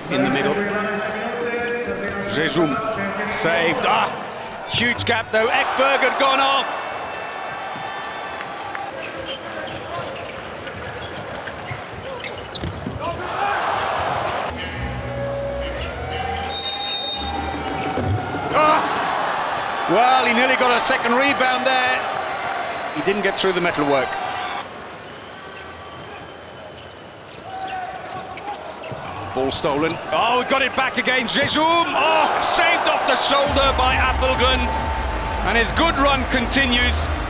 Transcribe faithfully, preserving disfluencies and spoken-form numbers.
in the middle. Jejum saved. Ah, huge gap though. Ekberg had gone off. Ah, well, he nearly got a second rebound there. He didn't get through the metalwork. Ball stolen. Oh, we got it back again. Jejum. Oh, saved off the shoulder by Appelgren. And his good run continues.